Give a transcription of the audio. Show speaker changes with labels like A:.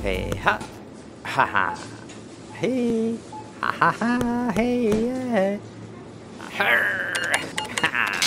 A: Hey ha, ha ha, hey, ha ha ha, hey yeah, Arr, ha.